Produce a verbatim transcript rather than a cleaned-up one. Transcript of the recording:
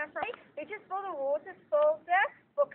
I'm sorry, which is for the water filter for